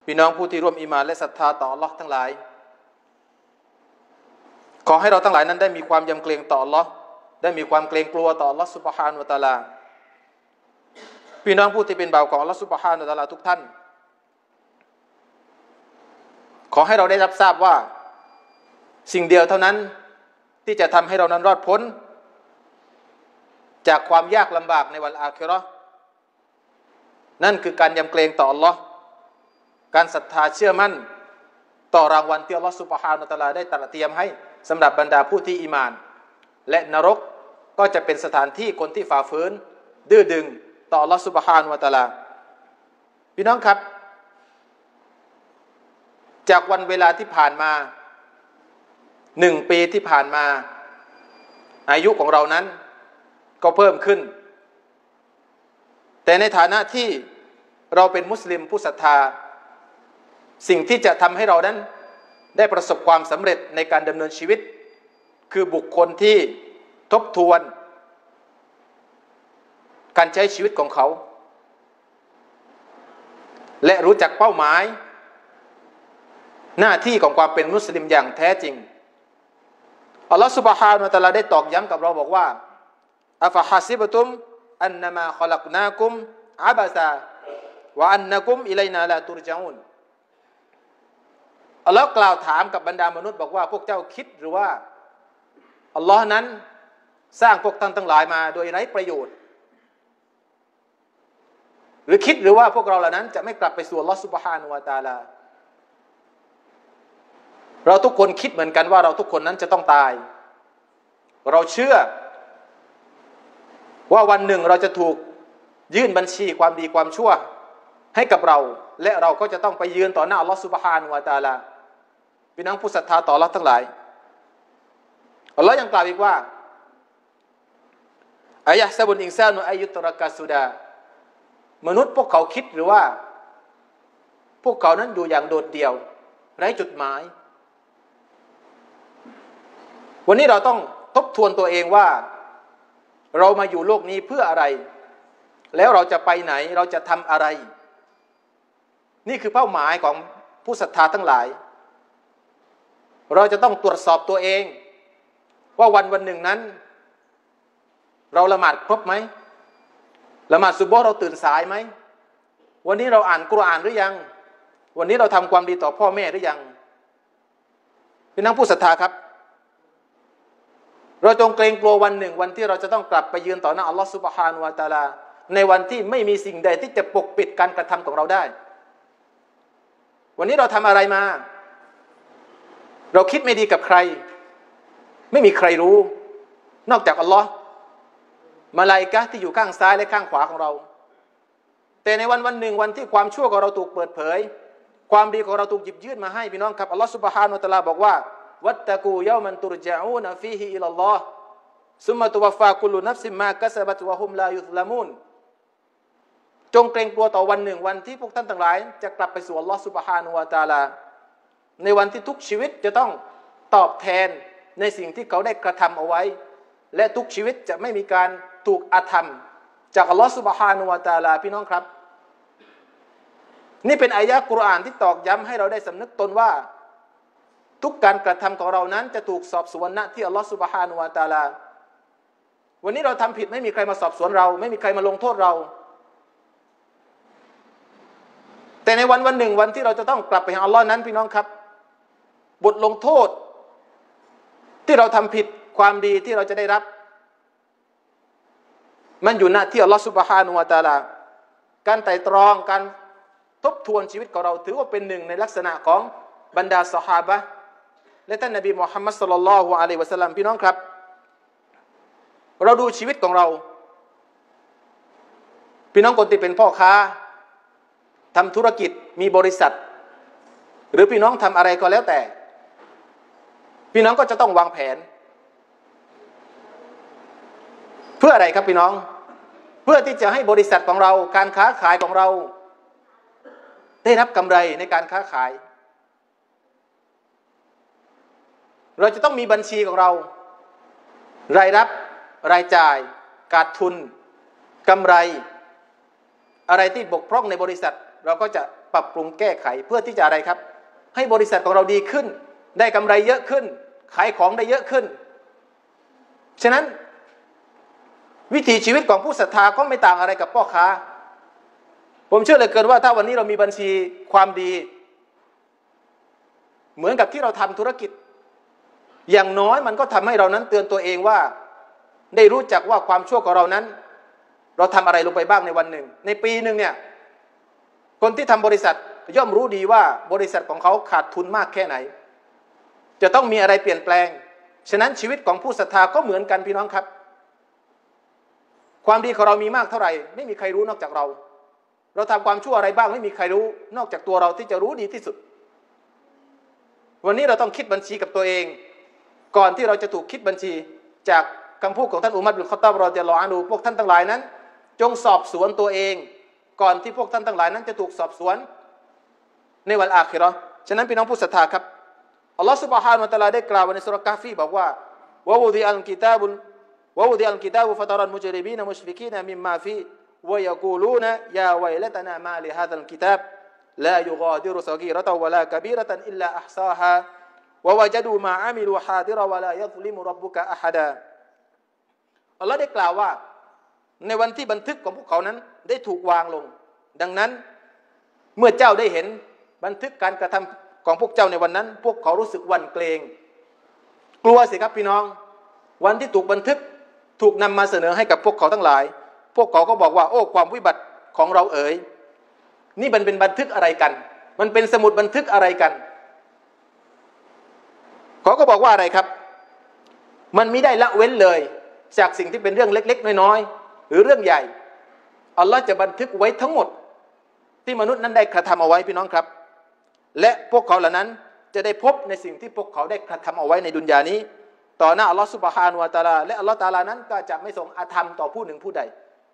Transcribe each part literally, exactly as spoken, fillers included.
พี่น้องผู้ที่ร่วมอีหม่านและศรัทธาต่ออัลเลาะห์ทั้งหลายขอให้เราทั้งหลายนั้นได้มีความยำเกรงต่ออัลเลาะห์ได้มีความเกรงกลัวต่ออัลเลาะห์ซุบฮานะฮูวะตะอาลาพี่น้องผู้ที่เป็นบ่าวของอัลเลาะห์ซุบฮานะฮูวะตะอาลาทุกท่านขอให้เราได้รับทราบว่าสิ่งเดียวเท่านั้นที่จะทำให้เรานั้นรอดพ้นจากความยากลำบากในวันอาคิเราะห์นั่นคือการยำเกรงต่ออัลเลาะห์การศรัทธาเชื่อมั่นต่อรางวัลที่อัลเลาะห์ซุบฮานะฮูวะตะอาลาได้ตรัสเตรียมให้สำหรับบรรดาผู้ที่อีหม่านและนรกก็จะเป็นสถานที่คนที่ฝ่าฝืนดื้อดึงต่ออัลเลาะห์ซุบฮานะฮูวะตะอาลาพี่น้องครับจากวันเวลาที่ผ่านมาหนึ่งปีที่ผ่านมาอายุของเรานั้นก็เพิ่มขึ้นแต่ในฐานะที่เราเป็นมุสลิมผู้ศรัทธาสิ่งที่จะทำให้เรานั้นได้ประสบความสำเร็จในการดำเนินชีวิตคือบุคคลที่ทบทวนการใช้ชีวิตของเขาและรู้จักเป้าหมายหน้าที่ของความเป็นมุสลิมอย่างแท้จริงอัลลอฮฺ سبحانه และ تعالى ได้ตอกย้ำกับเราบอกว่าอัฟะฮะซิบตุมอันนมาคอลักนากุมอะบะซาวะอันนะกุมอิลัยนาลาตุรญะอูนอัลลอฮ์กล่าวถามกับบรรดามนุษย์บอกว่าพวกเจ้าคิดหรือว่าอัลลอฮ์นั้นสร้างพวกท่านทั้งหลายมาโดยไร้ประโยชน์หรือคิดหรือว่าพวกเราเหล่านั้นจะไม่กลับไปสู่อัลลอฮ์ سبحانه และ تعالى เราทุกคนคิดเหมือนกันว่าเราทุกคนนั้นจะต้องตายเราเชื่อว่าวันหนึ่งเราจะถูกยื่นบัญชีความดีความชั่วให้กับเราและเราก็จะต้องไปยืนต่อหน้าอัลลอฮฺซุบฮานะฮูวะตะอาลาพี่น้องผู้ศรัทธาต่ออัลลอฮฺทั้งหลายอัลลอฮฺยังกล่าวอีกว่าอายะฮ์ซะบุนอินซานุอายุตรกะซุดามนุษย์พวกเขาคิดหรือว่าพวกเขานั้นอยู่อย่างโดดเดี่ยวไร้จุดหมายวันนี้เราต้องทบทวนตัวเองว่าเรามาอยู่โลกนี้เพื่ออะไรแล้วเราจะไปไหนเราจะทำอะไรนี่คือเป้าหมายของผู้ศรัทธาทั้งหลายเราจะต้องตรวจสอบตัวเองว่าวันวันหนึ่งนั้นเราละหมาดครบไหมละหมาดซุบฮ์เราตื่นสายไหมวันนี้เราอ่านกุรอานหรือยังวันนี้เราทำความดีต่อพ่อแม่หรือยังพี่น้องผู้ศรัทธาครับเราจงเกรงกลัววันหนึ่งวันที่เราจะต้องกลับไปยืนต่อหน้าอัลลอฮฺซุบฮานะฮูวะตะอาลาในวันที่ไม่มีสิ่งใดที่จะปกปิดการกระทำของเราได้วันนี้เราทำอะไรมาเราคิดไม่ดีกับใครไม่มีใครรู้นอกจากอัลลอฮ์มลาอิกะฮ์ที่อยู่ข้างซ้ายและข้างขวาของเราแต่ในวันวันหนึ่งวันที่ความชั่วของเราถูกเปิดเผยความดีของเราถูกหยิบยื่นมาให้พี่น้องครับอัลลอฮ์ซุบฮานะฮูวะตะอาลาบอกว่าวัตตะกูยอมันตุรญะอูนฟีฮิอิลัลลอฮ์ซุมมะตุวัฟฟากุลลุนัฟซิมมากะซะบัตวะฮุมลายุซละมูนจงเกรงกลัวต่อวันหนึ่งวันที่พวกท่านทั้งหลายจะกลับไปสู่อัลลอฮ์ซุบฮานะฮูวะตะอาลาในวันที่ทุกชีวิตจะต้องตอบแทนในสิ่งที่เขาได้กระทำเอาไว้และทุกชีวิตจะไม่มีการถูกอาธรรมจากอัลลอฮ์ซุบฮานะฮูวะตะอาลาพี่น้องครับนี่เป็นอายะห์กุรอานที่ตอกย้ำให้เราได้สำนึกตนว่าทุกการกระทำของเรานั้นจะถูกสอบสวนณที่อัลลอฮฺซุบฮานะฮูวะตะอาลาวันนี้เราทำผิดไม่มีใครมาสอบสวนเราไม่มีใครมาลงโทษเราแต่ในวันวันหนึ่งวันที่เราจะต้องกลับไปหาอัลลอฮ์นั้นพี่น้องครับบทลงโทษที่เราทำผิดความดีที่เราจะได้รับมันอยู่ณที่อัลลอฮฺซุบฮานะฮูวะตะอาลาการไต่ตรองการทบทวนชีวิตของเราถือว่าเป็นหนึ่งในลักษณะของบรรดาซอฮาบะห์และท่านนบีมุฮัมมัดศ็อลลัลลอฮุอะลัยฮิวะซัลลัมพี่น้องครับเราดูชีวิตของเราพี่น้องคนที่เป็นพ่อค้าทำธุรกิจมีบริษัทหรือพี่น้องทำอะไรก็แล้วแต่พี่น้องก็จะต้องวางแผนเพื่ออะไรครับพี่น้องเพื่อที่จะให้บริษัทของเราการค้าขายของเราได้รับกำไรในการค้าขายเราจะต้องมีบัญชีของเรารายรับรายจ่ายขาดทุนกำไรอะไรที่บกพร่องในบริษัทเราก็จะปรับปรุงแก้ไขเพื่อที่จะอะไรครับให้บริษัทของเราดีขึ้นได้กำไรเยอะขึ้นขายของได้เยอะขึ้นฉะนั้นวิถีชีวิตของผู้ศรัทธาก็ไม่ต่างอะไรกับพ่อค้าผมเชื่อเหลือเกินว่าถ้าวันนี้เรามีบัญชีความดีเหมือนกับที่เราทำธุรกิจอย่างน้อยมันก็ทำให้เรานั้นเตือนตัวเองว่าได้รู้จักว่าความชั่วของเรานั้นเราทำอะไรลงไปบ้างในวันหนึ่งในปีหนึ่งเนี่ยคนที่ทำบริษัทย่อมรู้ดีว่าบริษัทของเขาขาดทุนมากแค่ไหนจะต้องมีอะไรเปลี่ยนแปลงฉะนั้นชีวิตของผู้ศรัทธาก็เหมือนกันพี่น้องครับความดีของเรามีมากเท่าไหร่ไม่มีใครรู้นอกจากเราเราทำความชั่วอะไรบ้างไม่มีใครรู้นอกจากตัวเราที่จะรู้ดีที่สุดวันนี้เราต้องคิดบัญชีกับตัวเองก่อนที่เราจะถูกคิดบัญชีจากคำพูดของท่านอุมัรบินค็อฏฏอบรอฎิยัลลอฮุอันฮุพวกท่านทั้งหลายนั้นจงสอบสวนตัวเองก่อนที่พวกท่านทั้งหลายนั้นจะถูกสอบสวนในวันอาคิเราะห์ฉะนั้นพี่น้องผู้ศรัทธาครับอัลลอฮฺซุบฮานะฮูวะตะอาลาได้กล่าวในซูเราะห์กะฮฟีบอกว่าวะวุดิอัลกิตาบุวะวุดิอัลกิตาบุฟะตะรัลมุจริบีนมุชฟิกีนมิมมาฟีวะยะกูลูนยาวัยละตนามาลิฮาซัลกิตาบลายุฆาดิรุศะกีเราะตันวะลากะบีเราะตันอิลลาอัฮซาฮาวะวะญะดูมาอามิลูฮาดิรวะลายัซลิมุร็อบบุกะอะฮะดาอัลลอฮ์ได้กล่าวว่าในวันที่บันทึกของพวกเขานั้นได้ถูกวางลงดังนั้นเมื่อเจ้าได้เห็นบันทึกการกระทำของพวกเจ้าในวันนั้นพวกเขารู้สึกหวั่นเกรงกลัวสิครับพี่น้องวันที่ถูกบันทึกถูกนำมาเสนอให้กับพวกเขาทั้งหลายพวกเขาก็บอกว่าโอ้ความวิบัติของเราเอ๋ยนี่มันเป็นบันทึกอะไรกันมันเป็นสมุดบันทึกอะไรกันเขาก็บอกว่าอะไรครับมันไม่ได้ละเว้นเลยจากสิ่งที่เป็นเรื่องเล็กๆน้อยๆหรือเรื่องใหญ่อัลลอฮ์จะบันทึกไว้ทั้งหมดที่มนุษย์นั้นได้กระทำเอาไว้พี่น้องครับและพวกเขาเหล่านั้นจะได้พบในสิ่งที่พวกเขาได้กระทำเอาไว้ในดุนยานี้ต่อหน้าอัลลอฮ์ซุบฮานะฮูวะตะอาลาและอัลลอฮ์ตะอาลานั้นก็จะไม่ทรงอาธรรมต่อผู้หนึ่งผู้ใด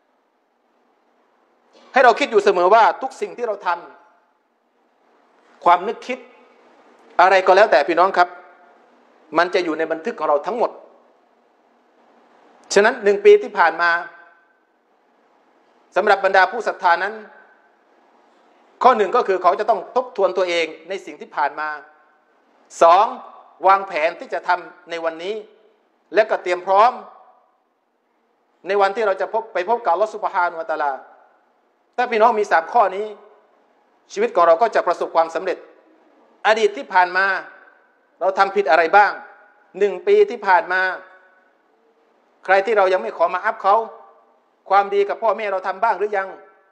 ให้เราคิดอยู่เสมอว่าทุกสิ่งที่เราทำความนึกคิดอะไรก็แล้วแต่พี่น้องครับมันจะอยู่ในบันทึกของเราทั้งหมดฉะนั้นหนึ่งปีที่ผ่านมาสำหรับบรรดาผู้ศรัทธานั้นข้อหนึ่งก็คือเขาจะต้องทบทวนตัวเองในสิ่งที่ผ่านมาสองวางแผนที่จะทำในวันนี้และก็เตรียมพร้อมในวันที่เราจะพบไปพบกับอัลเลาะห์ซุบฮานะฮูวะตะอาลาถ้าพี่น้องมีสามข้อนี้ชีวิตของเราก็จะประสบความสำเร็จอดีตที่ผ่านมาเราทำผิดอะไรบ้างหนึ่งปีที่ผ่านมาใครที่เรายังไม่ขอมาอัพเขาความดีกับพ่อแม่เราทำบ้างหรือยัง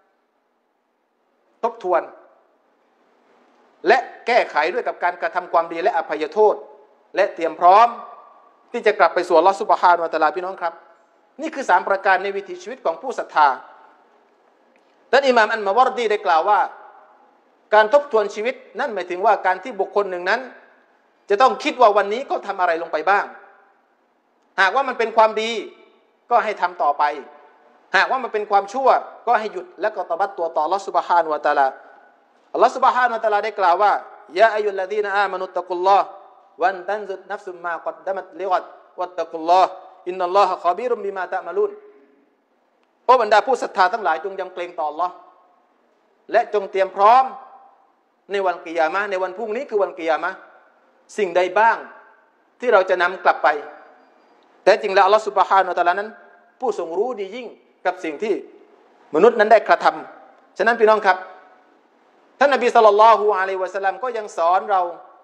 ทบทวนและแก้ไขด้วยกับการกระทำความดีและอภัยโทษและเตรียมพร้อมที่จะกลับไปสู่อัลเลาะห์ซุบฮานะฮูวะตะอาลาพี่น้องครับนี่คือสามประการในวิถีชีวิตของผู้ศรัทธาท่านอิหม่ามอันมะวาร์ดีได้กล่าวว่าการทบทวนชีวิตนั่นหมายถึงว่าการที่บุคคลหนึ่งนั้นจะต้องคิดว่าวันนี้เขาทำอะไรลงไปบ้างหากว่ามันเป็นความดีก็ให้ทำต่อไปหากว่ามันเป็นความชั่วก็ให้หยุดและก็ตบัดตัวต่ออัลเลาะห์ซุบฮานะฮูวะตะอาลาอัลเลาะห์ซุบฮานะฮูวะตะอาลาได้กล่าวว่ายาอัยยุลลซีนะอามานุตตะกุลลอฮ์วันตันซุดนัฟซุมมากัดดะมัตลิกัดวัตตะกุลลอฮ์อินนัลลอฮะคอบีรุมบิมาตะมะลูนโอ้บรรดาผู้ศรัทธาทั้งหลายจงยำเกรงต่ออัลเลาะห์และจงเตรียมพร้อมในวันกิยามะห์ในวันพรุ่งนี้คือวันกิยามะห์สิ่งใดบ้างที่เราจะนำกลับไปแต่จริงแล้วอัลเลาะห์ซุบฮานะฮูวะตะอาลานั้นผู้ทรงรู้ดียิ่งกับสิ่งที่มนุษย์นั้นได้กระทำฉะนั้นพี่น้องครับท่านนบีศ็อลลัลลอฮุอะลัยฮิวะซัลลัมก็ยังสอนเรา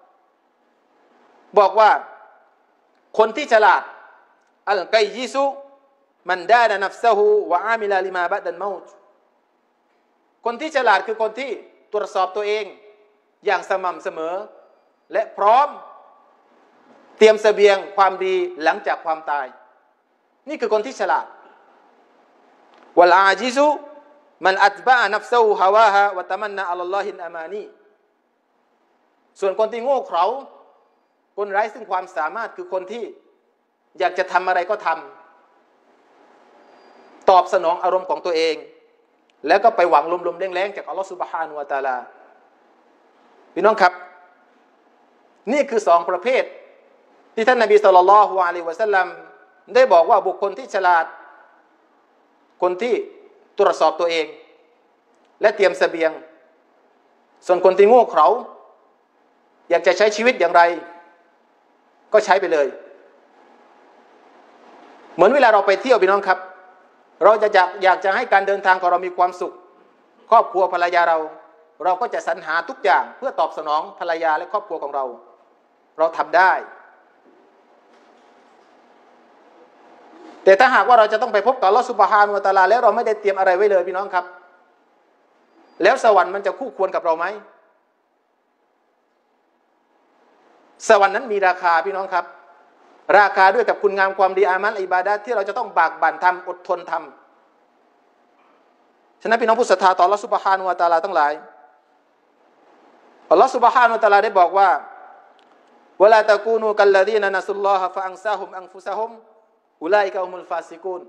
บอกว่าคนที่ฉลาดอัลกัยยิซุมันดานะนัฟซะฮูวะอามิลาลิมาบะดัลเมาต์คนที่ฉลาดคือคนที่ตรวจสอบตัวเองอย่างสม่ำเสมอและพร้อมเตรียมเสบียงความดีหลังจากความตายนี่คือคนที่ฉลาดวัลอาจิซุมันอัตบะนัฟซะฮูฮาวาฮะวะตะมันนะอัลลอฮิลอามานีส่วนคนที่โง่เขลาคนไร้ซึ่งความสามารถคือคนที่อยากจะทำอะไรก็ทำตอบสนองอารมณ์ของตัวเองแล้วก็ไปหวังลมๆแรงๆจากอัลลอฮฺซุบฮานะฮูวะตะอาลาพี่น้องครับนี่คือสองประเภทที่ท่านนบีศ็อลลัลลอฮุอะลัยฮิวะซัลลัมได้บอกว่าบุคคลที่ฉลาดคนที่ตรวจสอบตัวเองและเตรียมเสบียงส่วนคนที่โง่เขลาอยากจะใช้ชีวิตอย่างไรก็ใช้ไปเลยเหมือนเวลาเราไปเที่ยวพี่น้องครับเราจะอยากอยากจะให้การเดินทางของเรามีความสุขครอบครัวภรรยาเราเราก็จะสรรหาทุกอย่างเพื่อตอบสนองภรรยาและครอบครัวของเราเราทำได้แต่ถ้าหากว่าเราจะต้องไปพบกับอัลเลาะห์ซุบฮานะฮูวะตะอาลาแล้วเราไม่ได้เตรียมอะไรไว้เลยพี่น้องครับแล้วสวรรค์มันจะคู่ควรกับเราไหมสวรรค์นั้นมีราคาพี่น้องครับราคาด้วยกับคุณงามความดีอามัลอิบาดะห์ที่เราจะต้องบากบั่นทำอดทนทำฉะนั้นพี่น้องผู้ศรัทธาต่ออัลเลาะห์ซุบฮานะฮูวะตะอาลาทั้งหลายอัลเลาะห์ซุบฮานะฮูวะตะอาลาได้บอกว่าวะลาตะกูนูกัลลซีนะนัสซุลลอฮะฟะอันซาฮุมอันฟุซะฮุมอุลัยกะฮุมุลฟาซิกูน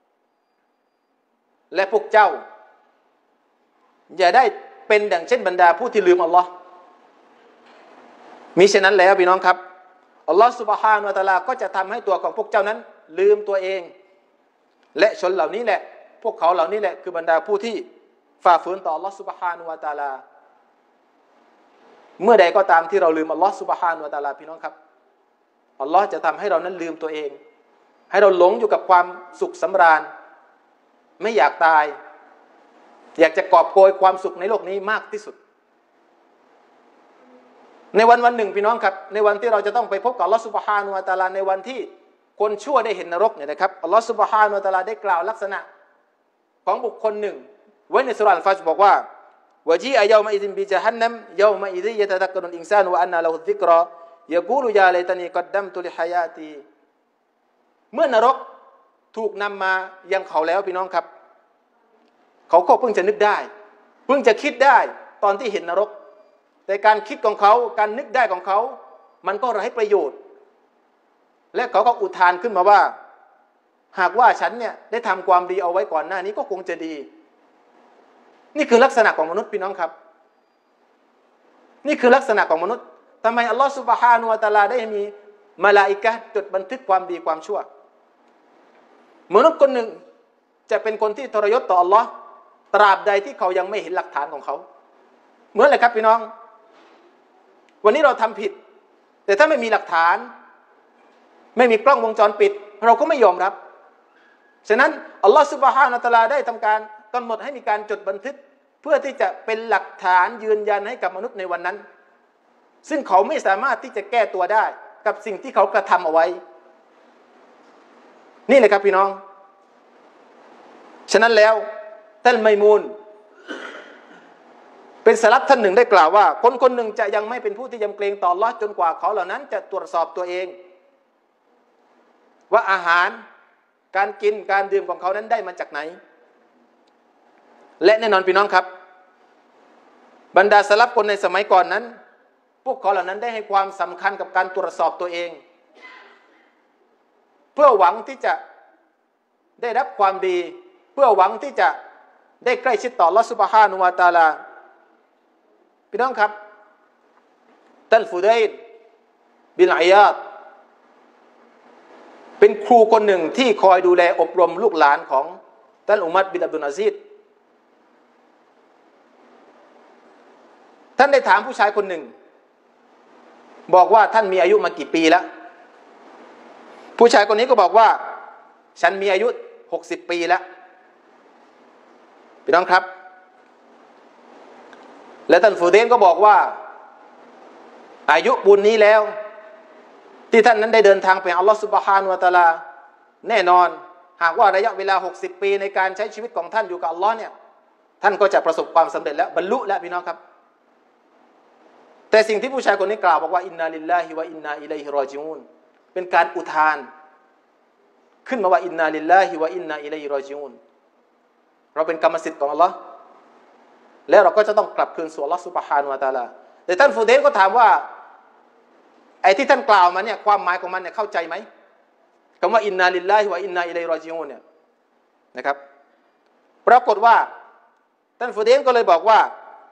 และพวกเจ้าอย่าได้เป็นดังเช่นบรรดาผู้ที่ลืมอัลลอฮ์มิฉะนั้นแล้วพี่น้องครับอัลลอฮ์ซุบฮานะฮูวะตะอาลาก็จะทำให้ตัวของพวกเจ้านั้นลืมตัวเองและชนเหล่านี้แหละพวกเขาเหล่านี้แหละคือบรรดาผู้ที่ฝ่าฝืนต่ออัลลอฮ์ซุบฮานะฮูวะตะอาลาเมื่อใดก็ตามที่เราลืมอัลลอฮ์ซุบฮานะฮูวะตะอาลาพี่น้องครับอัลลอฮ์จะทำให้เรานั้นลืมตัวเองให้เราหลงอยู่กับความสุขสำราญไม่อยากตายอยากจะกอบโกยความสุขในโลกนี้มากที่สุดในวันวันหนึ่งพี่น้องครับในวันที่เราจะต้องไปพบกับอัลลอฮ์ซุบฮานะฮูวะตะอาลาในวันที่คนชั่วได้เห็นนรกเนี่ยนะครับอัลลอฮ์ซุบฮานะฮูวะตะอาลาได้กล่าวลักษณะของบุคคลหนึ่งไว้ในสุราอัลฟัจรบอกว่าวะจีอะยอมะอิซินบิญะฮันนัมยอมะอิซิยะตะซักกะรุลอินซานุวะอันนาละฮุซิกรอยะกูลุยาไลตานีกัดดัมตุลิฮายาตีเมื่อนรกถูกนำมายังเขาแล้วพี่น้องครับเขาก็เพิ่งจะนึกได้เพิ่งจะคิดได้ตอนที่เห็นนรกแต่การคิดของเขาการนึกได้ของเขามันก็ไร้ประโยชน์และเขาก็อุทานขึ้นมาว่าหากว่าฉันเนี่ยได้ทำความดีเอาไว้ก่อนหน้านี้ก็คงจะดีนี่คือลักษณะของมนุษย์พี่น้องครับนี่คือลักษณะของมนุษย์ทำไมอัลลอฮฺซุบฮานะฮูวะตะอาลาได้มีมลาอิกะฮ์จดบันทึกความดีความชั่วมนุษย์คนหนึ่งจะเป็นคนที่ทรยศต่ออัลลอฮ์ตราบใดที่เขายังไม่เห็นหลักฐานของเขาเหมือนเลยครับพี่น้องวันนี้เราทำผิดแต่ถ้าไม่มีหลักฐานไม่มีกล้องวงจรปิดเราก็ไม่ยอมรับฉะนั้นอัลลอฮฺซุบฮานะฮูวะตะอาลาได้ทำการกำหนดให้มีการจดบันทึกเพื่อที่จะเป็นหลักฐานยืนยันให้กับมนุษย์ในวันนั้นซึ่งเขาไม่สามารถที่จะแก้ตัวได้กับสิ่งที่เขากระทำเอาไว้นี่เลยครับพี่น้องฉะนั้นแล้วท่านไมมูนเป็นสลับท่านหนึ่งได้กล่าวว่าคนคนหนึ่งจะยังไม่เป็นผู้ที่ยำเกรงต่ออัลเลาะห์จนกว่าเขาเหล่านั้นจะตรวจสอบตัวเองว่าอาหารการกินการดื่มของเขานั้นได้มาจากไหนและแน่นอนพี่น้องครับบรรดาสลับคนในสมัยก่อนนั้นพวกเขาเหล่านั้นได้ให้ความสำคัญกับการตรวจสอบตัวเองเพื่อหวังที่จะได้รับความดีเพื่อหวังที่จะได้ใกล้ชิดต่ออัลเลาะห์ซุบฮานะฮูวะตะอาลาพี่น้องครับท่านฟุดัยลบินอิยาดเป็นครูคนหนึ่งที่คอยดูแลอบรมลูกหลานของท่านอุมัรบินอับดุลอาซีซท่านได้ถามผู้ชายคนหนึ่งบอกว่าท่านมีอายุมากี่ปีแล้วผู้ชายคนนี้ก็บอกว่าฉันมีอายุหกสิบปีแล้วพี่น้องครับและท่านฟูเดนก็บอกว่าอายุบุญนี้แล้วที่ท่านนั้นได้เดินทางไปอัลลอฮฺซุบฮานะฮูวะตะอาลาแน่นอนหากว่าระยะเวลาหกสิบปีในการใช้ชีวิตของท่านอยู่กับอัลลอฮ์เนี่ยท่านก็จะประสบความสำเร็จแล้วบรรลุแล้วพี่น้องครับแต่สิ่งที่ผู้ชายคนนี้กล่าวบอกว่าอินนาลิลลาฮิวะอินนาอิลัยฮิรอญิอูนเป็นการอุทานขึ้นมาว่าอินนาลิลลาฮิวะอินนาอิลัยฮิรอญิอูนเราเป็นกรรมสิทธิ์ของอัลลอฮ์และเราก็จะต้องกลับคืนสู่อัลลอฮ์ซุบฮานะฮูวะตะอาลาแต่ท่านฟูเดนก็ถามว่าไอ้ที่ท่านกล่าวมาเนี่ยความหมายของมันเนี่ยเข้าใจไหมคำว่าอินนาลิลลาฮิวะอินนาอิลัยฮิรอญิอูนเนี่ยนะครับปรากฏว่าท่านฟูเดนก็เลยบอกว่า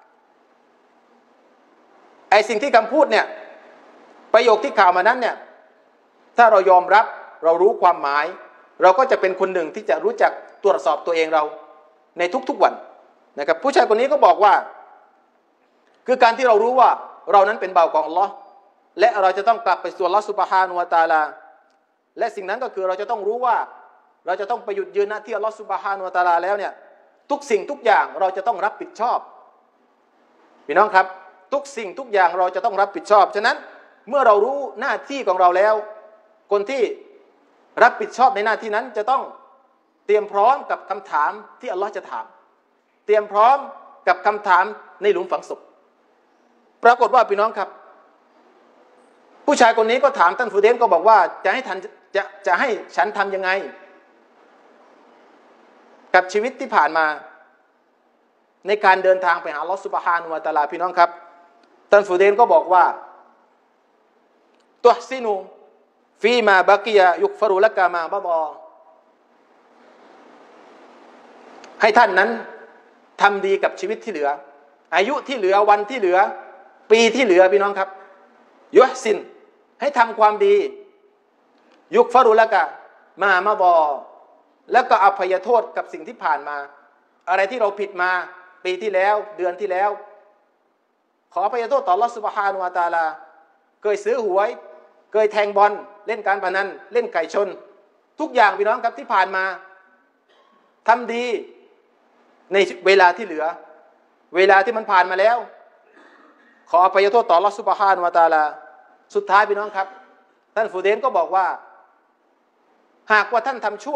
ไอ้สิ่งที่คำพูดเนี่ยประโยคที่กล่าวมานั้นเนี่ยถ้าเรายอมรับเรารู้ความหมายเราก็จะเป็นคนหนึ่งที่จะรู้จักตรวจสอบตัวเองเราในทุกๆวันนะครับผู้ชายคนนี้ก็บอกว่าคือคือการที่เรารู้ว่าเรานั้นเป็นบ่าวของอัลลอฮ์และเราจะต้องกลับไปสู่อัลลอฮ์ซุบฮานะฮูวะตะอาลาและสิ่งนั้นก็คือเราจะต้องรู้ว่าเราจะต้องไปหยุดยืนหน้าที่อัลลอฮ์ซุบฮานะฮูวะตะอาลาแล้วเนี่ยทุกสิ่งทุกอย่างเราจะต้องรับผิดชอบพี่น้องครับทุกสิ่งทุกอย่างเราจะต้องรับผิดชอบฉะนั้นเมื่อเรารู้หน้าที่ของเราแล้วคนที่รับผิดชอบในหน้าที่นั้นจะต้องเตรียมพร้อมกับคำถามที่อัลลอฮ์จะถามเตรียมพร้อมกับคำถามในหลุมฝังศพปรากฏว่าพี่น้องครับผู้ชายคนนี้ก็ถามท่านฟูเดนก็บอกว่าจะให้ท่านจะจะให้ฉันทำยังไงกับชีวิตที่ผ่านมาในการเดินทางไปหาอัลลอฮฺซุบฮานะฮูวะตะอาลาพี่น้องครับท่านฟูเดนก็บอกว่าตุฮซินูฟีมาบะกียะยุกฟรุละกะมาบะฎอให้ท่านนั้นทำดีกับชีวิตที่เหลืออายุที่เหลือวันที่เหลือปีที่เหลือพี่น้องครับยุฮซินให้ทำความดียุกฟรุละกะมามะฎอแล้วก็อภัยโทษกับสิ่งที่ผ่านมาอะไรที่เราผิดมาปีที่แล้วเดือนที่แล้วขออภัยโทษต่ออัลเลาะห์ซุบฮานะฮูวะตะอาลาเคยซื้อหวยเคยแทงบอลเล่นการพนันเล่นไก่ชนทุกอย่างพี่น้องครับที่ผ่านมาทำดีในเวลาที่เหลือเวลาที่มันผ่านมาแล้วขออภัยโทษต่ออัลเลาะห์ซุบฮานะฮูวะตะอาลาสุดท้ายพี่น้องครับท่านฟูเดนก็บอกว่าหากว่าท่านทำชั่ว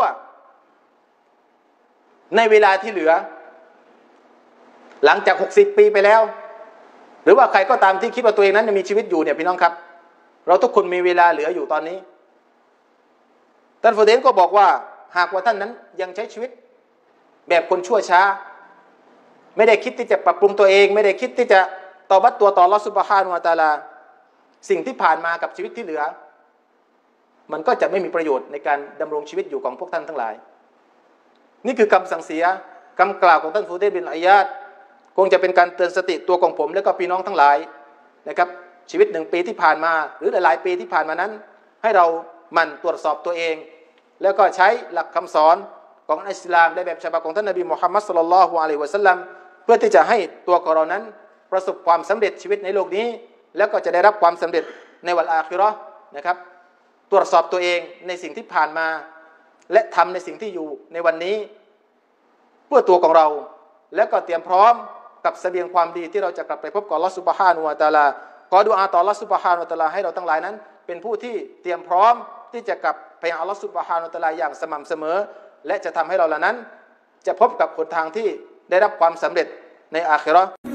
ในเวลาที่เหลือหลังจากหกสิบปีไปแล้วหรือว่าใครก็ตามที่คิดว่าตัวเองนั้นยังมีชีวิตอยู่เนี่ยพี่น้องครับเราทุกคนมีเวลาเหลืออยู่ตอนนี้ท่านฟูเดนก็บอกว่าหากว่าท่านนั้นยังใช้ชีวิตแบบคนชั่วช้าไม่ได้คิดที่จะปรับปรุงตัวเองไม่ได้คิดที่จะตอบัตตัวต่ออัลเลาะห์ซุบฮานะฮูวะตะอาลาสิ่งที่ผ่านมากับชีวิตที่เหลือมันก็จะไม่มีประโยชน์ในการดำรงชีวิตอยู่ของพวกท่านทั้งหลายนี่คือคำสั่งเสียคำกล่าวของท่านฟูเดนบินอัยยาดคงจะเป็นการเตือนสติตัวของผมและก็พี่น้องทั้งหลายนะครับชีวิตหนึ่งปีที่ผ่านมาหรือหลายๆปีที่ผ่านมานั้นให้เราหมั่นตรวจสอบตัวเองแล้วก็ใช้หลักคำสอนของอิสลามในแบบฉบับของท่านนบีมุฮัมมัดศ็อลลัลลอฮุอะลัยฮิวะซัลลัมเพื่อที่จะให้ตัวของเรานั้นประสบความสำเร็จชีวิตในโลกนี้แล้วก็จะได้รับความสำเร็จในวันอาคิเราะห์นะครับตรวจสอบตัวเองในสิ่งที่ผ่านมาและทำในสิ่งที่อยู่ในวันนี้เพื่อตัวของเราและก็เตรียมพร้อมกับเสบียงความดีที่เราจะกลับไปพบกับอัลเลาะห์ซุบฮานะฮูวะตะอาลาขอดุอาต่ออัลเลาะห์ซุบฮานะฮูวะตะอาลาให้เราทั้งหลายนั้นเป็นผู้ที่เตรียมพร้อมที่จะกลับไปหาอัลเลาะห์ซุบฮานะฮูวะตะอาลาอย่างสม่ำเสมอและจะทำให้เราเหล่านั้นจะพบกับหนทางที่ได้รับความสำเร็จในอาคิเราะห์